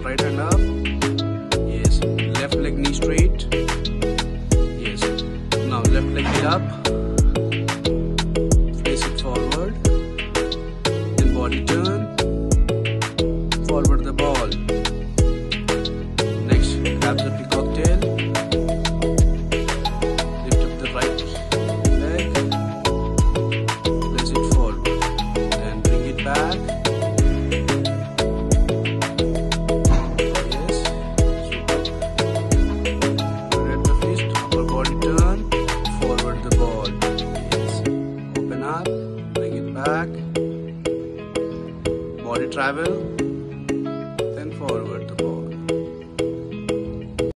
right hand up. Yes. Left leg knee straight. Yes. Now left leg knee up. Face it forward. Then body turn. Forward the ball. Next, grab the peacock tail. Lift up the right leg. Place it forward. Then bring it back. Yes. Super. Grab the fist. Upper body turn. Forward the ball. Yes. Open up. Bring it back. Body travel. Then forward.